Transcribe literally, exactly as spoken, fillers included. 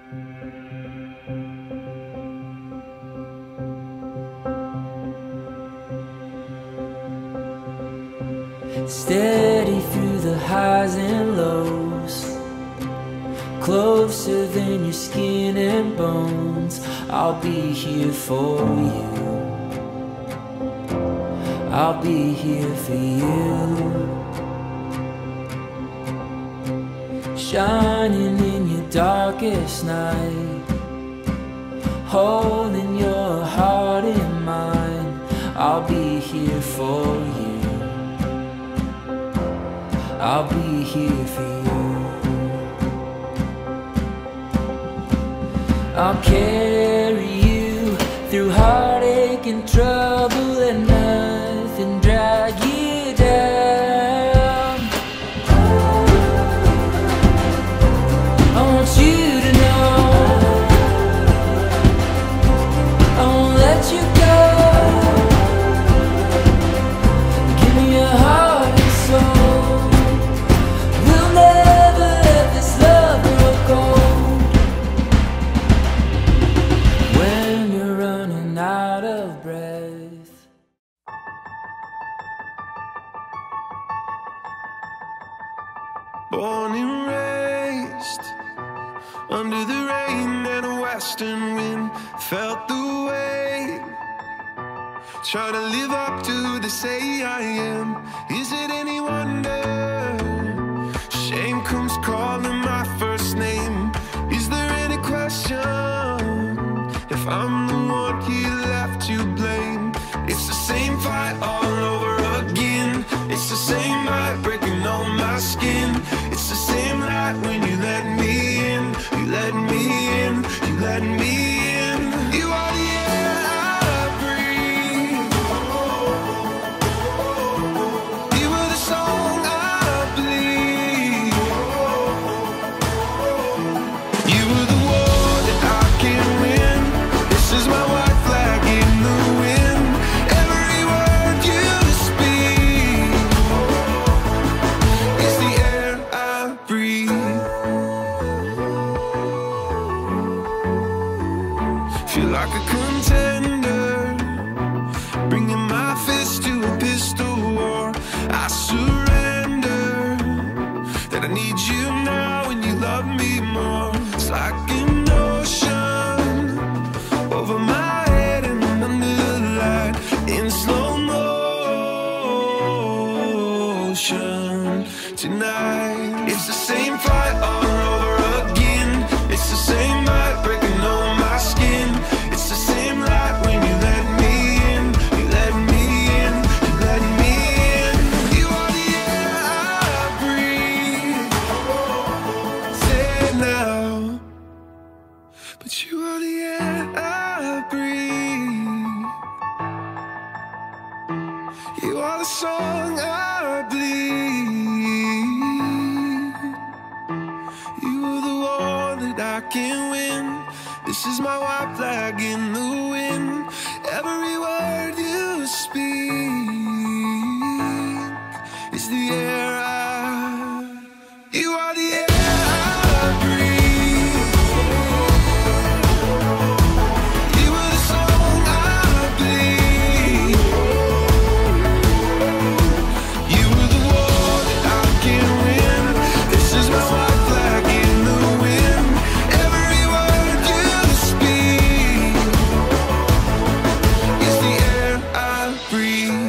Steady through the highs and lows, closer than your skin and bones. I'll be here for you, I'll be here for you. Shining in your darkest night, holding your heart in mine. I'll be here for you, I'll be here for you. I'll carry you through heartache and trouble, and nothing drag you down. I want you to know I won't let you go. Give me your heart and soul. We'll never let this love grow cold. When you're running out of breath, born and raised under the rain and a western wind, felt the weight, trying to live up to the say I am. Is it any wonder shame comes calling my first name? Is there any question if I'm the one he left to blame? It's the same fight all over again. It's the same light breaking on my skin. It's the same light when you let me in. You let me in, you let me in. You are the air I breathe. You were the song I bleed. You were the war that I can win. This is my white flag in the wind. Every word you speak is the air I breathe. Feel like a contender, bringing my fist to a pistol war. I surrender, that I need you now and you love me more. It's like an ocean over my head and under the light in slow motion tonight. It's the same fight all over again. It's the same light breaking on my skin. It's the same light when you let me in. You let me in, you let me in. You are the air I breathe. Say it now. But you are the air I breathe. You are the song I bleed. You are the war that I can win. This is my white flag in the wind. Every word you speak is the air I. You are the air I breathe. You are the song I bleed. You are the war that I can win. This is my white flag in the wind. Every word you speak is the air I breathe.